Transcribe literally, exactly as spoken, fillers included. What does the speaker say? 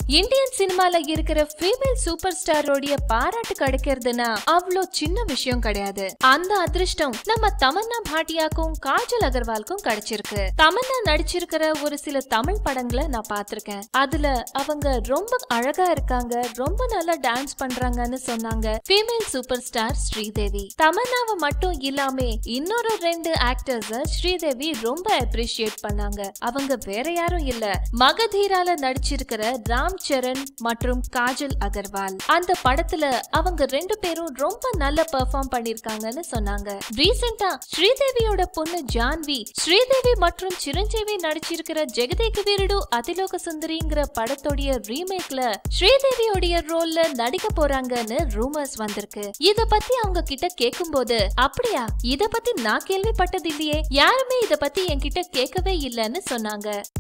Indian சினிமால இருக்கிற female super ஸ்டாரோடைய பாராட்டு கிடைக்கிறதுனா அவ்வளோ சின்ன விஷயம் கிடையாது. அந்த அதிர்ஷ்டம் நம்ம தமன்னா பாட்டியாக்கும் காஜல் அகர்வாலுக்கும் கிடைச்சிருக்கு. தமன்னா நடிச்சிருக்கிற ஒரு சில தமிழ் படங்களை நான் பார்த்திருக்கேன். அதுல அவங்க ரொம்ப அழகா இருக்காங்க, ரொம்ப நல்லா டான்ஸ் பண்றாங்கன்னு சொன்னாங்க ஃபீமேல் சூப்பர் ஸ்டார் ஸ்ரீதேவி. தமன்னாவை மட்டும் இல்லாம இன்னொரு ரெண்டு ஆக்டர்ஸ் ஸ்ரீதேவி ரொம்ப அப்ரிஷியேட் பண்ணாங்க. அவங்க வேற யாரும் இல்ல, மகதீரால நடிச்சிருக்கிற ராம் சரண் மற்றும் காஜல் அகர்வால். அந்த படத்துல அவங்க ரெண்டு பேரும் ரொம்ப நல்ல பெர்ஃபார்ம் பண்ணிருக்காங்கன்னு சொன்னாங்க. ரீசெண்டா ஸ்ரீதேவியோட பொண்ணு ஜான்வி ஸ்ரீதேவி மற்றும் சிரஞ்சீவி நடிச்சிருக்கிற ஜெகதேக வீரடு அதிலோக சுந்தரிங்கிற படத்தோடைய ரீமேக்ல ஸ்ரீதேவியோடைய ரோல்ல நடிக்க போறாங்கன்னு ரூமர்ஸ் வந்திருக்கு. இத பத்தி அவங்க கிட்ட கேட்கும் போது, அப்படியா, இத பத்தி நான் கேள்விப்பட்டது இல்லையே, யாருமே இத பத்தி என்கிட்ட கேட்கவே இல்லைன்னு சொன்னாங்க.